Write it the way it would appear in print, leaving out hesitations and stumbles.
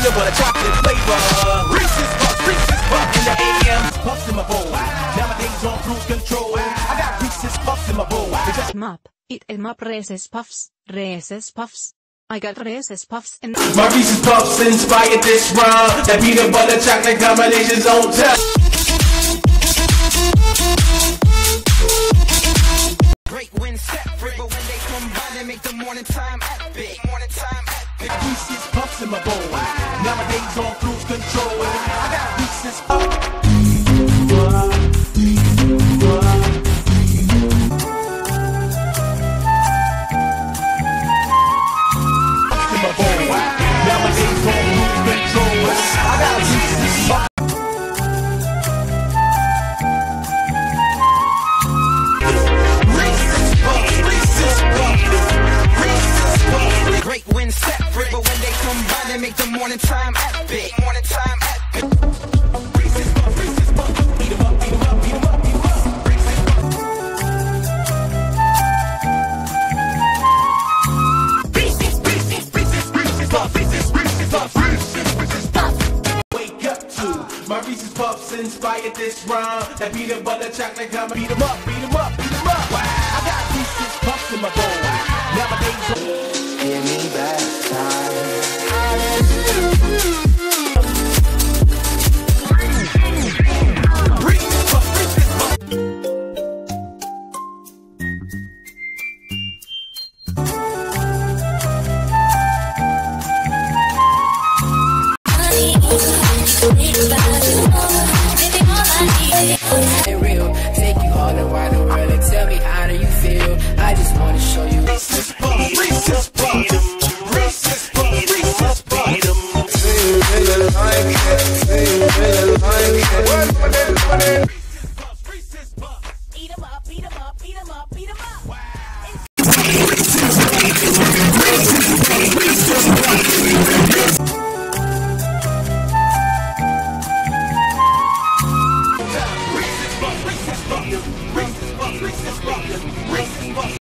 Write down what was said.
peanut butter chocolate flavor. Reese's Puffs in the AM. Puffs in my bowl. Nowadays on cruise control. I got Reese's Puffs in my bowl. Map. Eat 'em up Reese's Puffs. Reese's Puffs. I got Reese's Puffs in my Reese's Puffs inspired this rhyme. That peanut butter chocolate combination's on top. Great when separate, but when they combine, they make the morning time epic. Reese's Puffs in my bowl. Nowadays on cruise control. I got Reese's Puffs. Great when separate, but when they combine, they make the morning time epic. Reese's Puffs, beat 'em up, beat 'em up, beat 'em up, beat 'em up. Reese's Puffs. Wake up to my Reese's Puffs inspired this rhyme. That peanut butter chocolate come beat 'em up, beat 'em up, beat 'em up.